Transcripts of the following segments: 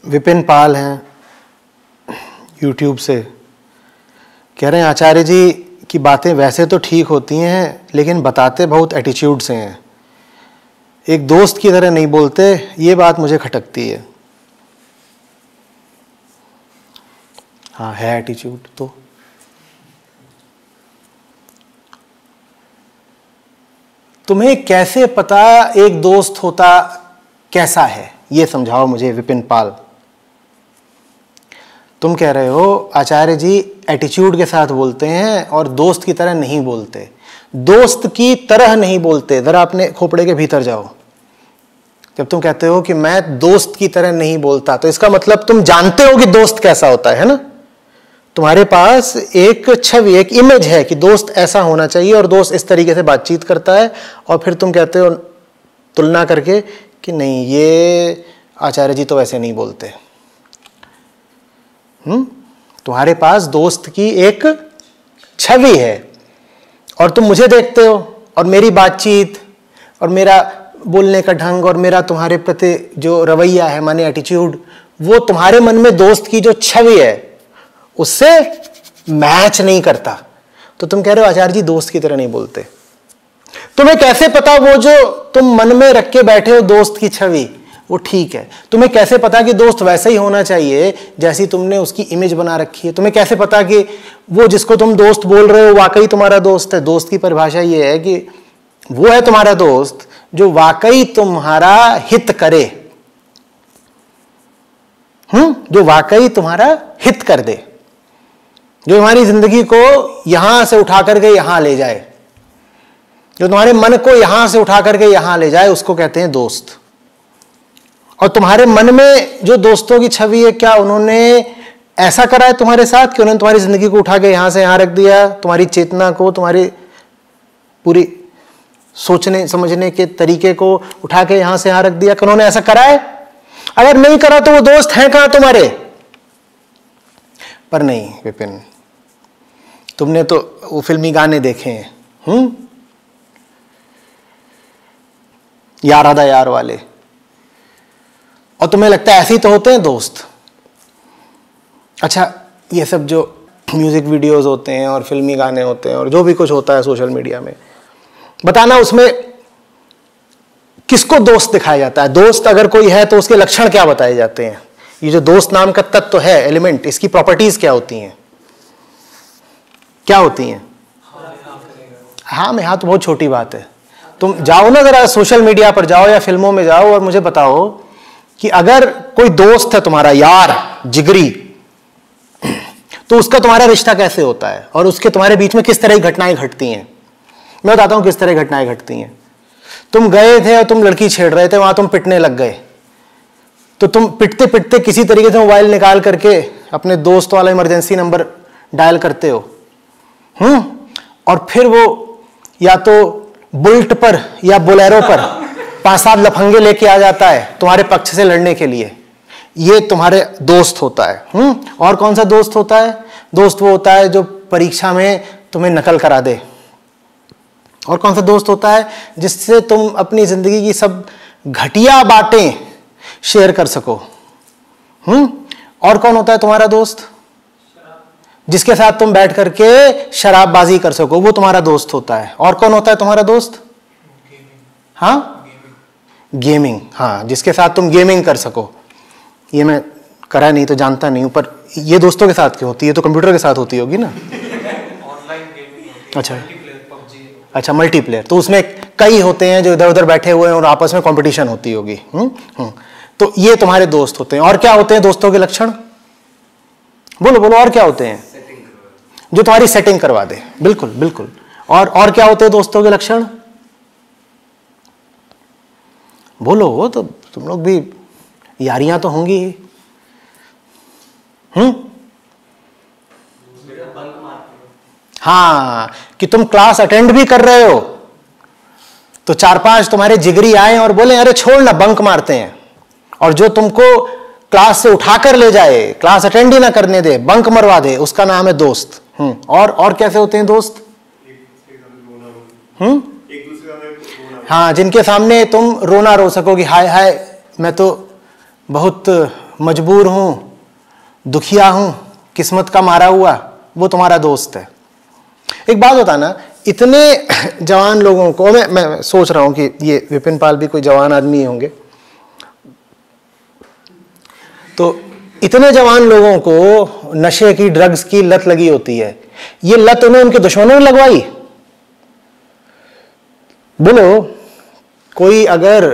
विपिन पाल हैं यूट्यूब से, कह रहे हैं आचार्य जी की बातें वैसे तो ठीक होती हैं लेकिन बताते बहुत एटीट्यूड से हैं, एक दोस्त की तरह नहीं बोलते, ये बात मुझे खटकती है। हाँ है एटीट्यूड तो तुम्हें कैसे पता एक दोस्त होता कैसा है, ये समझाओ मुझे विपिन पाल। तुम कह रहे हो आचार्य जी एटीट्यूड के साथ बोलते हैं और दोस्त की तरह नहीं बोलते। दोस्त की तरह नहीं बोलते, जरा अपने खोपड़े के भीतर जाओ। जब तुम कहते हो कि मैं दोस्त की तरह नहीं बोलता, तो इसका मतलब तुम जानते हो कि दोस्त कैसा होता है ना। तुम्हारे पास एक छवि, एक इमेज है कि दोस्त ऐसा होना चाहिए और दोस्त इस तरीके से बातचीत करता है, और फिर तुम कहते हो तुलना करके कि नहीं, ये आचार्य जी तो वैसे नहीं बोलते। तुम्हारे पास दोस्त की एक छवि है और तुम मुझे देखते हो और मेरी बातचीत और मेरा बोलने का ढंग और मेरा तुम्हारे प्रति जो रवैया है, माने एटीट्यूड, वो तुम्हारे मन में दोस्त की जो छवि है उससे मैच नहीं करता। तो तुम कह रहे हो आचार्य जी दोस्त की तरह नहीं बोलते। तुम्हें कैसे पता वो जो तुम मन में रख के बैठे हो दोस्त की छवि वो ठीक है? तुम्हें कैसे पता कि दोस्त वैसा ही होना चाहिए जैसी तुमने उसकी इमेज बना रखी है? तुम्हें कैसे पता कि वो जिसको तुम दोस्त बोल रहे हो वाकई तुम्हारा दोस्त है? दोस्त की परिभाषा ये है कि वो है तुम्हारा दोस्त जो वाकई तुम्हारा हित करे, जो वाकई तुम्हारा हित कर दे, जो तुम्हारी जिंदगी को यहां से उठा करके यहां ले जाए, जो तुम्हारे मन को यहां से उठा करके यहां ले जाए, उसको कहते हैं दोस्त। और तुम्हारे मन में जो दोस्तों की छवि है, क्या उन्होंने ऐसा करा है तुम्हारे साथ कि उन्होंने तुम्हारी जिंदगी को उठा के यहां से यहां रख दिया, तुम्हारी चेतना को, तुम्हारी पूरी सोचने समझने के तरीके को उठा के यहां से यहां रख दिया? कि उन्होंने ऐसा करा है? अगर नहीं करा तो वो दोस्त हैं कहां तुम्हारे? पर नहीं विपिन, तुमने तो वो फिल्मी गाने देखे हैं, यार आधा यार वाले, और तुम्हें लगता है ऐसे ही तो होते हैं दोस्त। अच्छा, ये सब जो म्यूजिक वीडियोस होते हैं और फिल्मी गाने होते हैं और जो भी कुछ होता है सोशल मीडिया में, बताना उसमें किसको दोस्त दिखाया जाता है? दोस्त अगर कोई है तो उसके लक्षण क्या बताए जाते हैं? ये जो दोस्त नाम का तत्व है, एलिमेंट, इसकी प्रॉपर्टीज क्या होती हैं? क्या होती हैं? हाँ में हाँ तो बहुत छोटी बात है। तुम जाओ ना जरा सोशल मीडिया पर जाओ या फिल्मों में जाओ और मुझे बताओ कि अगर कोई दोस्त है तुम्हारा, यार जिगरी, तो उसका तुम्हारा रिश्ता कैसे होता है और उसके तुम्हारे बीच में किस तरह की घटनाएं घटती हैं। मैं बताता हूं किस तरह घटनाएं घटती हैं। तुम गए थे और तुम लड़की छेड़ रहे थे, वहां तुम पिटने लग गए, तो तुम पिटते पिटते किसी तरीके से मोबाइल निकाल करके अपने दोस्त वाला इमरजेंसी नंबर डायल करते हो, और फिर वो या तो बुलेट पर या बोलेरो पर 5-7 लफंगे लेके आ जाता है तुम्हारे पक्ष से लड़ने के लिए। ये तुम्हारे दोस्त होता है। और कौन सा दोस्त होता है? दोस्त वो होता है जो परीक्षा में तुम्हें नकल करा दे। और कौन सा दोस्त होता है? जिससे तुम अपनी जिंदगी की सब घटिया बातें शेयर कर सको। और कौन होता है तुम्हारा दोस्त? जिसके साथ तुम बैठ करके शराबबाजी कर सको, वो तुम्हारा दोस्त होता है। और कौन होता है तुम्हारा दोस्त? हाँ, गेमिंग। हाँ, जिसके साथ तुम गेमिंग कर सको। ये मैं करा नहीं तो जानता नहीं हूं, पर ये दोस्तों के साथ क्यों होती है? तो कंप्यूटर के साथ होती होगी ना। Online gaming. अच्छा अच्छा, मल्टीप्लेयर, तो उसमें कई होते हैं जो इधर उधर बैठे हुए हैं और आपस में कंपटीशन होती होगी। तो ये तुम्हारे दोस्त होते हैं। और क्या होते हैं दोस्तों के लक्षण? बोलो बोलो, और क्या होते हैं? जो तुम्हारी सेटिंग करवा दे। बिल्कुल बिल्कुल। और क्या होते हैं दोस्तों के लक्षण? बोलो, तो तुम लोग भी, यारियां तो होंगी। हाँ, कि तुम क्लास अटेंड भी कर रहे हो तो 4-5 तुम्हारे जिगरी आए और बोले अरे छोड़ ना, बंक मारते हैं, और जो तुमको क्लास से उठाकर ले जाए, क्लास अटेंड ही ना करने दे, बंक मरवा दे, उसका नाम है दोस्त। और कैसे होते हैं दोस्त? हाँ, जिनके सामने तुम रोना रो सको कि हाय हाय मैं तो बहुत मजबूर हूं, दुखिया हूं, किस्मत का मारा हुआ, वो तुम्हारा दोस्त है। एक बात होता ना, इतने जवान लोगों को, मैं सोच रहा हूं कि ये विपिन पाल भी कोई जवान आदमी होंगे, तो इतने जवान लोगों को नशे की, ड्रग्स की लत लगी होती है। ये लत उन्हें उनके दुश्मनों ने लगवाई। बोलो, कोई अगर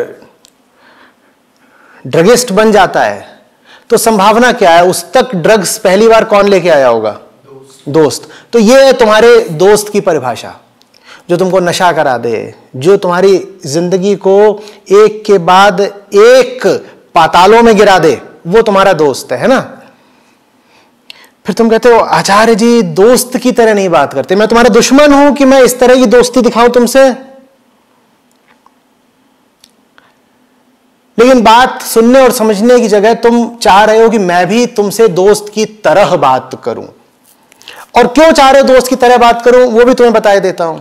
ड्रगिस्ट बन जाता है तो संभावना क्या है, उस तक ड्रग्स पहली बार कौन लेके आया होगा? दोस्त। तो ये है तुम्हारे दोस्त की परिभाषा, जो तुमको नशा करा दे, जो तुम्हारी जिंदगी को एक के बाद एक पातालों में गिरा दे, वो तुम्हारा दोस्त है ना। फिर तुम कहते हो आचार्य जी दोस्त की तरह नहीं बात करते, मैं तुम्हारा दुश्मन हूं कि मैं इस तरह की दोस्ती दिखाऊं तुमसे? लेकिन बात सुनने और समझने की जगह तुम चाह रहे हो कि मैं भी तुमसे दोस्त की तरह बात करूं। और क्यों चाह रहे हो दोस्त की तरह बात करूं, वो भी तुम्हें बता देता हूं।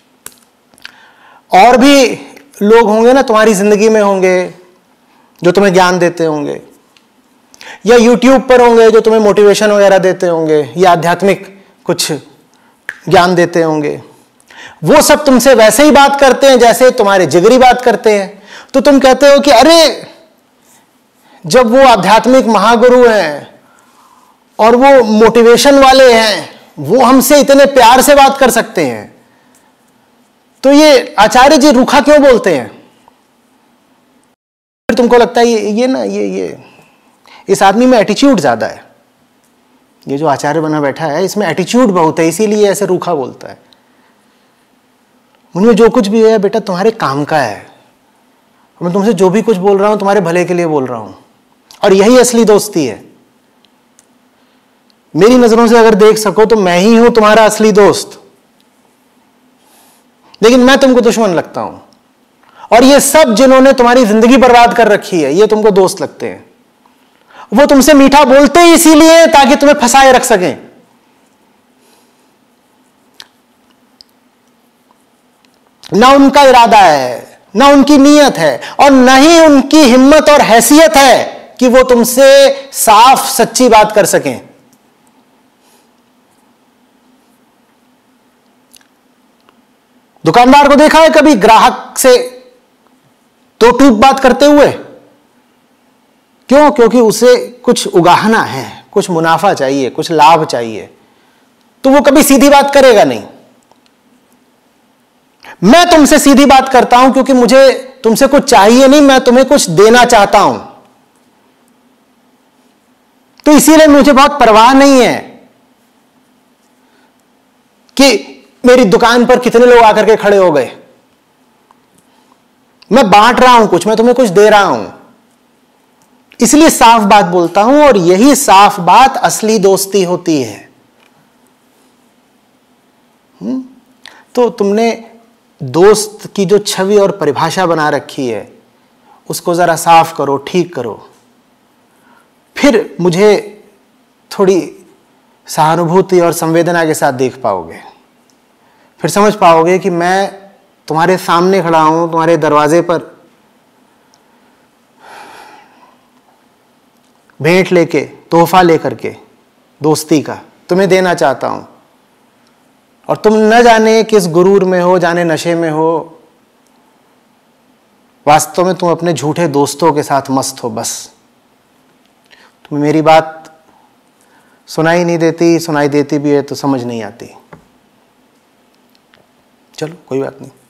और भी लोग होंगे ना तुम्हारी जिंदगी में, होंगे जो तुम्हें ज्ञान देते होंगे, या यूट्यूब पर होंगे जो तुम्हें मोटिवेशन वगैरह देते होंगे, या आध्यात्मिक कुछ ज्ञान देते होंगे। वो सब तुमसे वैसे ही बात करते हैं जैसे तुम्हारे जिगरी बात करते हैं। तो तुम कहते हो कि अरे जब वो आध्यात्मिक महागुरु हैं और वो मोटिवेशन वाले हैं, वो हमसे इतने प्यार से बात कर सकते हैं, तो ये आचार्य जी रूखा क्यों बोलते हैं? फिर तुमको लगता है ये ना ये इस आदमी में एटीट्यूड ज्यादा है, ये जो आचार्य बना बैठा है इसमें एटीट्यूड बहुत है, इसीलिए ऐसे रूखा बोलता है। उनमें जो कुछ भी है बेटा तुम्हारे काम का है, मैं तुमसे जो भी कुछ बोल रहा हूं तुम्हारे भले के लिए बोल रहा हूं, और यही असली दोस्ती है। मेरी नजरों से अगर देख सको तो मैं ही हूं तुम्हारा असली दोस्त, लेकिन मैं तुमको दुश्मन लगता हूं। और ये सब जिन्होंने तुम्हारी जिंदगी बर्बाद कर रखी है, ये तुमको दोस्त लगते हैं। वो तुमसे मीठा बोलते ही इसीलिए ताकि तुम्हें फंसाए रख सकें। ना उनका इरादा है, ना उनकी नीयत है, और न ही उनकी हिम्मत और हैसियत है कि वो तुमसे साफ सच्ची बात कर सकें। दुकानदार को देखा है कभी ग्राहक से दो टूक बात करते हुए? क्यों? क्योंकि उसे कुछ उगाहना है, कुछ मुनाफा चाहिए, कुछ लाभ चाहिए, तो वो कभी सीधी बात करेगा नहीं। मैं तुमसे सीधी बात करता हूं क्योंकि मुझे तुमसे कुछ चाहिए नहीं, मैं तुम्हें कुछ देना चाहता हूं। तो इसीलिए मुझे बहुत परवाह नहीं है कि मेरी दुकान पर कितने लोग आकर के खड़े हो गए। मैं बांट रहा हूं कुछ, मैं तुम्हें कुछ दे रहा हूं, इसलिए साफ बात बोलता हूं। और यही साफ बात असली दोस्ती होती है। तो तुमने दोस्त की जो छवि और परिभाषा बना रखी है उसको जरा साफ करो, ठीक करो, फिर मुझे थोड़ी सहानुभूति और संवेदना के साथ देख पाओगे। फिर समझ पाओगे कि मैं तुम्हारे सामने खड़ा हूं, तुम्हारे दरवाजे पर भेंट लेके, तोहफा लेकर के, दोस्ती का तुम्हें देना चाहता हूं। और तुम न जाने किस गुरूर में हो, जाने नशे में हो, वास्तव में तुम अपने झूठे दोस्तों के साथ मस्त हो। बस तुम्हें मेरी बात सुनाई नहीं देती, सुनाई देती भी है तो समझ नहीं आती। चलो कोई बात नहीं।